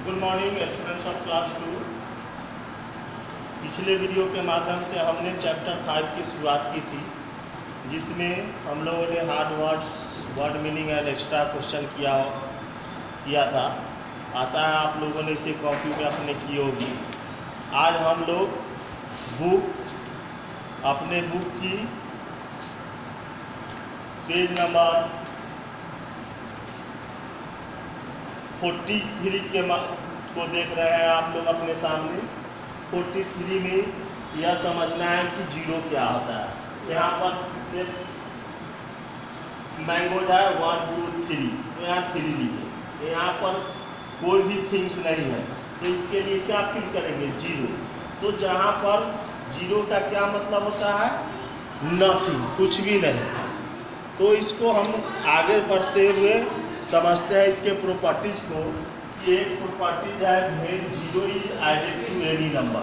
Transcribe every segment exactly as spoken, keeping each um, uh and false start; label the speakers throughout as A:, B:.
A: Good morning students of class two. पिछले video के माध्यम से हमने चैप्टर फाइव की शुरुआत की थी, जिसमें हम लोगों ने hard words, word meaning and extra question किया किया था। आशा है आप लोगों ने इसे कॉपी में अपने की होगी। आज हम लोग बुक अपने बुक की पेज नंबर फोर्टी थ्री के को देख रहे हैं आप लोग अपने सामने। फोर्टी थ्री में यह समझना है कि जीरो क्या होता है। यहाँ पर कितने मैंगोज है, वन टू थ्री, तो यहाँ थ्री लिखे। यहाँ पर कोई भी थिंग्स नहीं है, तो इसके लिए क्या फिल करेंगे? जीरो। तो जहाँ पर जीरो का क्या मतलब होता है? नथिंग, कुछ भी नहीं। तो इसको हम आगे बढ़ते हुए समझते हैं इसके प्रॉपर्टीज को। एक प्रॉपर्टीज है when zero is added to any number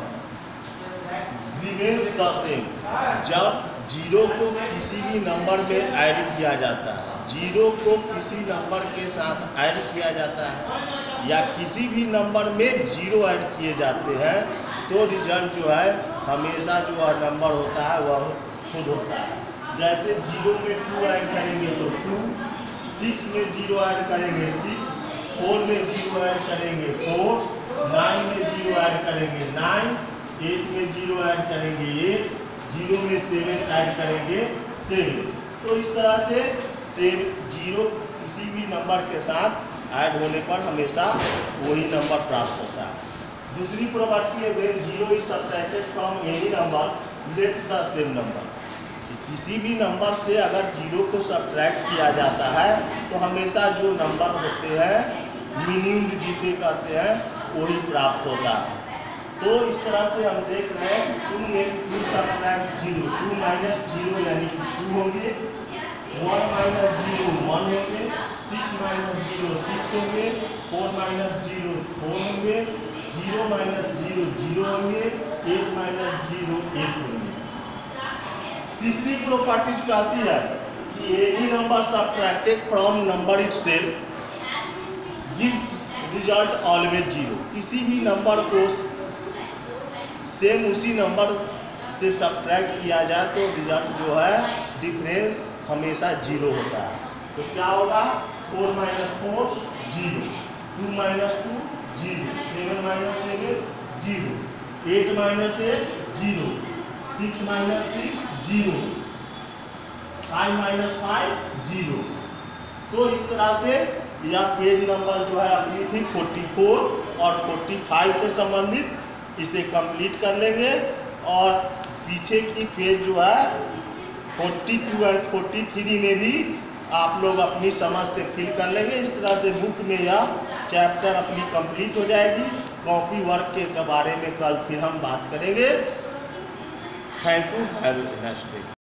A: remains the same. जब जीरो को किसी भी नंबर में ऐड किया जाता है, जीरो को किसी नंबर के साथ ऐड किया जाता है या किसी भी नंबर में जीरो ऐड किए जाते हैं, तो रिजल्ट जो है हमेशा जो नंबर होता है वह खुद होता है। जैसे जीरो में टू ऐड करेंगे तो टू, सिक्स में जीरो ऐड करेंगे सिक्स, फोर में जीरो ऐड करेंगे फोर, नाइन में जीरो ऐड करेंगे नाइन, एट में जीरो ऐड करेंगे एट, जीरो में सेवन ऐड करेंगे सेवन। तो इस तरह से सेवन जीरो किसी भी नंबर के साथ ऐड होने पर हमेशा वही नंबर प्राप्त होता है। दूसरी प्रॉपर्टी है when zero is subtracted from any number let the same number. किसी भी नंबर से अगर जीरो को सब्ट्रैक्ट किया जाता है तो हमेशा जो नंबर होते हैं मिनिमम जिसे कहते हैं वही प्राप्त होता है। तो इस तरह से हम देख रहे हैं टू में two subtract zero, two minus zero यानी कि टू होंगे, वन माइनस जीरो वन होंगे, सिक्स माइनस जीरो सिक्स होंगे, फोर माइनस जीरो फोर होंगे, जीरो माइनस जीरो जीरो होंगे, एट माइनस जीरो एट होंगे। तीसरी प्रॉपर्टीज कहती है कि any number subtracted from number itself give result always zero. किसी भी नंबर को सेम उसी नंबर से सब्ट्रैक्ट किया जाए तो रिजल्ट जो है डिफरेंस हमेशा जीरो होता है। तो क्या होगा? Four minus four zero, two minus two zero, seven minus seven zero, eight minus eight zero, six minus six zero, five minus five zero. तो इस तरह से यह पेज नंबर जो है अपनी थी फोर्टी फोर और फोर्टी फाइव से संबंधित, इसे कंप्लीट कर लेंगे। और पीछे की पेज जो है फोर्टी टू और फोर्टी थ्री में भी आप लोग अपनी समझ से फिल कर लेंगे। इस तरह से बुक में यह चैप्टर अपनी कंप्लीट हो जाएगी। कॉपी वर्क के बारे में कल फिर हम बात करेंगे। Thank you. Have a nice day.